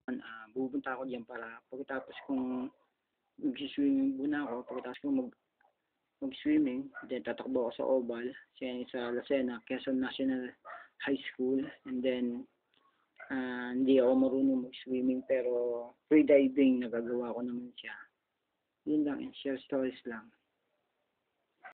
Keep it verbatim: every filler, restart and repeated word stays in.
ah, pupunta ako diyan para pagkatapos kong magsi-swimming muna ako, pagkatapos kong mag mag-swimming, then tatakbo ako sa oval, sa sa Lucena, Quezon National High School, and then ah, hindi ako marunong mag-swimming pero free diving nagagawa ko naman siya. Yun lang, and share stories lang.